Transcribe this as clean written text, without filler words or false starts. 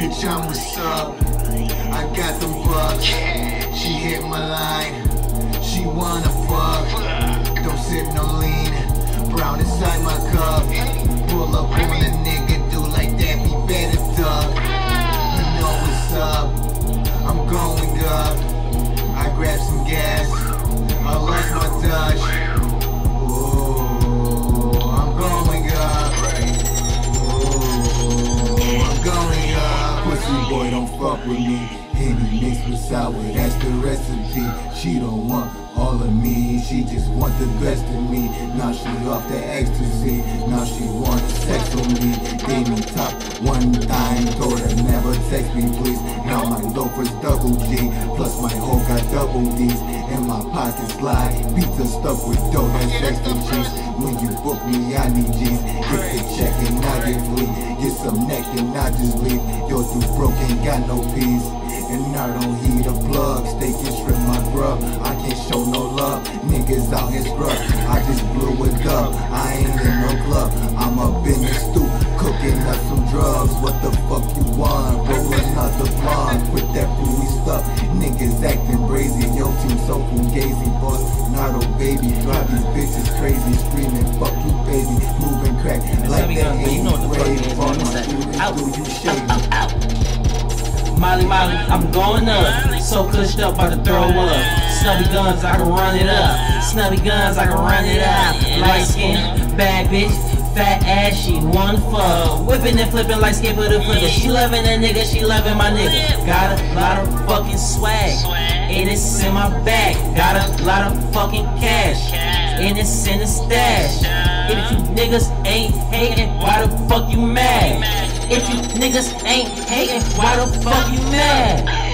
bitch, I'm what's up. I got them bucks. She hit my line. She wanna fuck. Don't sip no lean. Brown inside my cup. Pull up on a nigga, do like that, he better duck. You know what's up. I'm going up. I grabbed some gas. I lost my touch. Ooh, I'm going up. Ooh, I'm going up. Pussy boy, don't fuck with me. Henny mixed with sour, that's the recipe. She don't want all of me, she just want the best of me. Now she off the ecstasy, now she wants sex on me. Gave me top one time, told her never text me please. Now my loafers double G, plus my hoe got double D's. In my pocket slide, pizza stuffed with dough, that's extra cheese. When you book me, I need G's. Get the check and I get free. Get some neck and I just leave. Yo, too broke, ain't got no peace. And I don't heat a plug, steak and shrimp my grub. I can't show no love, niggas out here scrub. I just blew it up, I ain't in no club. I'm up in the stoop, cooking up some drugs. What the fuck you want? Rolling out the blunt, with that bluey stuff. Niggas acting brazy, yo team so fugazi. Boss, Nardo baby, drive these bitches crazy. Screaming, fuck you baby, moving crack like that ain't rave. On my shooting, do you shady? Molly, I'm going up. So cushed up, about to throw up. Snubby guns, I can run it up. Snubby guns, I can run it up. Light skin, bad bitch, fat ass, she wanna fuck. Whipping and flipping like skateboarder flipper. She loving that nigga, she loving my nigga. Got a lot of fucking swag, and it's in my bag. Got a lot of fucking cash, and it's in the stash. If you niggas ain't hating, why the fuck you mad? If you niggas ain't hating, why the fuck you mad?